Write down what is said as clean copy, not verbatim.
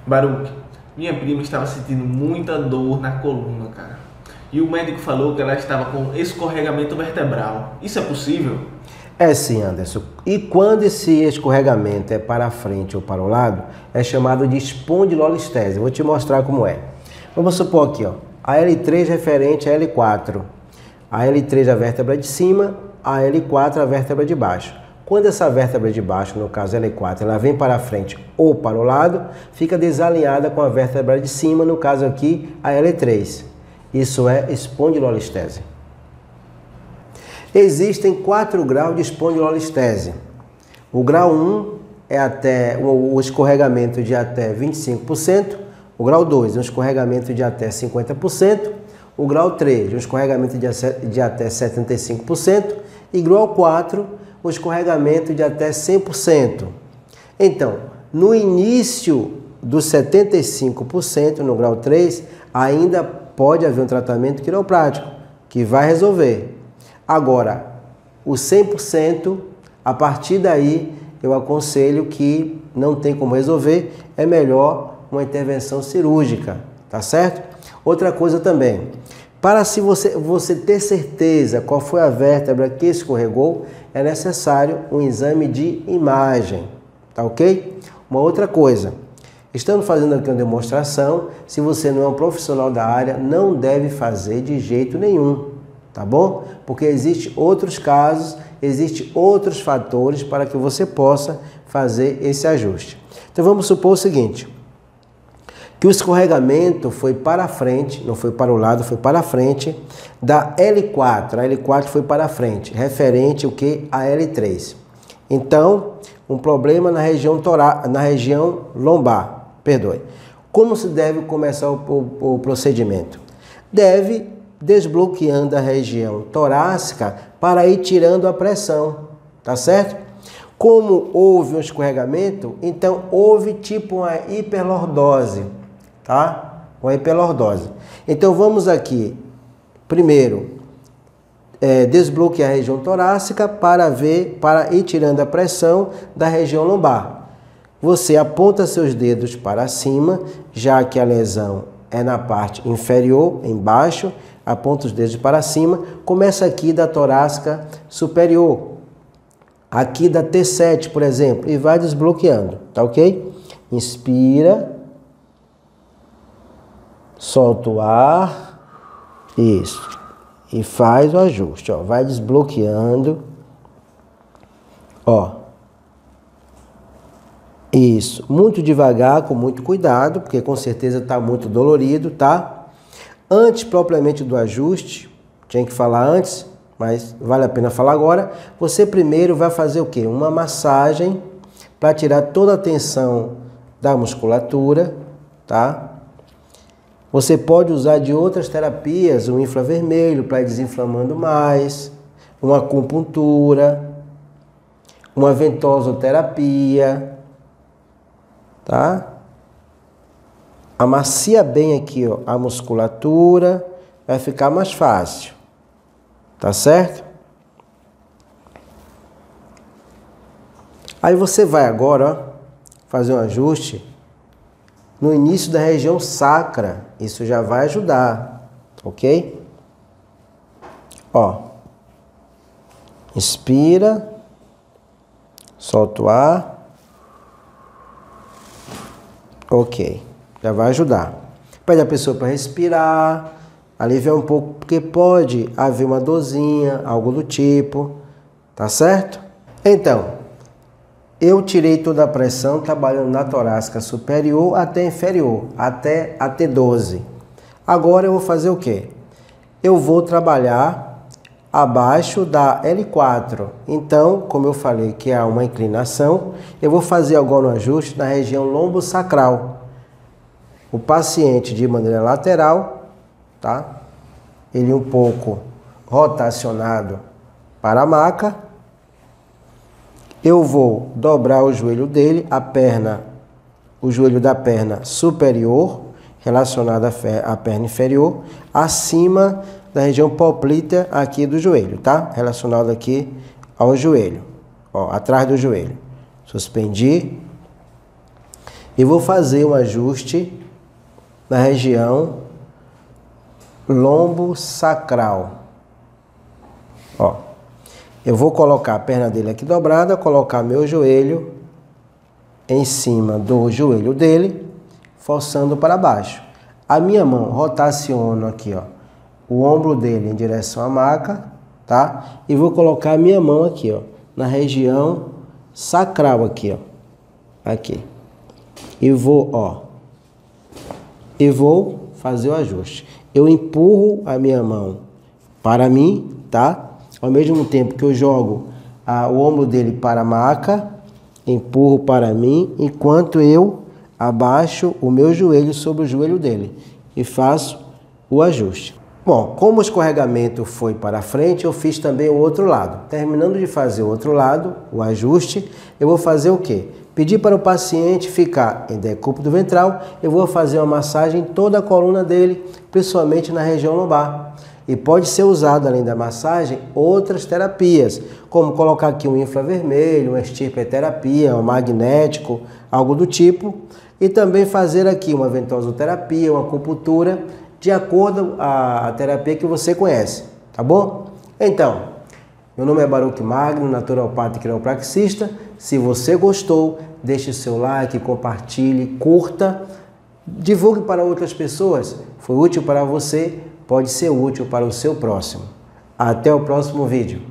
Baruch, minha prima estava sentindo muita dor na coluna, cara. E o médico falou que ela estava com escorregamento vertebral. Isso é possível? É sim, Anderson. E quando esse escorregamento é para frente ou para o lado, é chamado de espondilolistese. Eu vou te mostrar como é. Vamos supor aqui, ó, a L3 referente a L4. A L3 a vértebra de cima, a L4 a vértebra de baixo. Quando essa vértebra de baixo, no caso L4, ela vem para frente ou para o lado, fica desalinhada com a vértebra de cima, no caso aqui a L3. Isso é espondilolistese. Existem 4 graus de espondilolistese. O grau 1 é até o escorregamento de até 25%, o grau 2 é um escorregamento de até 50%, o grau 3 é um escorregamento de até 75% e grau 4 um escorregamento de até 100%. Então, no início dos 75%, no grau 3, ainda pode haver um tratamento quiroprático que vai resolver. Agora, o 100%, a partir daí, eu aconselho que não tem como resolver, é melhor uma intervenção cirúrgica, tá certo? Outra coisa também, para se você ter certeza qual foi a vértebra que escorregou, é necessário um exame de imagem, tá ok? Uma outra coisa, estamos fazendo aqui uma demonstração, se você não é um profissional da área, não deve fazer de jeito nenhum, tá bom? Porque existem outros casos, existem outros fatores para que você possa fazer esse ajuste. Então vamos supor o seguinte, que o escorregamento foi para frente, não foi para o lado, foi para a frente da L4, a L4 foi para a frente, referente o que? A L3. Então, um problema na região lombar, perdoe. Como se deve começar o procedimento? Deve desbloqueando a região torácica para ir tirando a pressão, tá certo? Como houve um escorregamento, então houve tipo uma hiperlordose, tá? Uma hiperlordose. Então vamos aqui, primeiro, desbloquear a região torácica para ir tirando a pressão da região lombar. Você aponta seus dedos para cima, já que a lesão é na parte inferior, embaixo, aponta os dedos para cima, começa aqui da torácica superior, aqui da T7, por exemplo, e vai desbloqueando, tá ok? Inspira, solta o ar, isso, e faz o ajuste, ó, vai desbloqueando, ó, isso, muito devagar, com muito cuidado, porque com certeza está muito dolorido, tá? Antes propriamente do ajuste, tinha que falar antes, mas vale a pena falar agora, você primeiro vai fazer o quê? Uma massagem para tirar toda a tensão da musculatura, tá? Você pode usar de outras terapias, o infravermelho para ir desinflamando mais, uma acupuntura, uma ventosoterapia, tá? Amacia bem aqui, ó, a musculatura, vai ficar mais fácil, tá certo? Aí você vai agora, ó, fazer um ajuste no início da região sacra, isso já vai ajudar, ok? Ó, inspira, solta o ar, ok. Já vai ajudar. Pede a pessoa para respirar, aliviar um pouco, porque pode haver uma dorzinha, algo do tipo, tá certo? Então, eu tirei toda a pressão trabalhando na torácica superior até inferior, até a T12. Agora eu vou fazer o quê? Eu vou trabalhar abaixo da L4. Então, como eu falei que há uma inclinação, eu vou fazer agora um ajuste na região lombosacral. O paciente de maneira lateral, tá? Ele um pouco rotacionado para a maca. Eu vou dobrar o joelho dele, o joelho da perna superior, relacionado à perna inferior, acima da região poplítea aqui do joelho, tá? Relacionado aqui ao joelho, ó, atrás do joelho. Suspendi. e vou fazer um ajuste na região lombo sacral. Ó, eu vou colocar a perna dele aqui dobrada, colocar meu joelho em cima do joelho dele, forçando para baixo. A minha mão rotaciono aqui, ó, o ombro dele em direção à maca, tá? E vou colocar a minha mão aqui, ó, na região sacral aqui, ó, aqui. E vou, ó, e vou fazer o ajuste. Eu empurro a minha mão para mim, tá? Ao mesmo tempo que eu jogo o ombro dele para a maca, empurro para mim, enquanto eu abaixo o meu joelho sobre o joelho dele e faço o ajuste. Bom, como o escorregamento foi para frente, eu fiz também o outro lado. Terminando de fazer o outro lado, o ajuste, eu vou fazer o quê? Pedir para o paciente ficar em decúbito ventral, eu vou fazer uma massagem em toda a coluna dele, principalmente na região lombar. E pode ser usado, além da massagem, outras terapias, como colocar aqui um infravermelho, uma estirpe-terapia, um magnético, algo do tipo. E também fazer aqui uma ventosoterapia, uma acupuntura, de acordo com a terapia que você conhece, tá bom? Então, meu nome é Baruch Magno, naturopata e quiropraxista. Se você gostou, deixe seu like, compartilhe, curta, divulgue para outras pessoas. Foi útil para você, pode ser útil para o seu próximo. Até o próximo vídeo.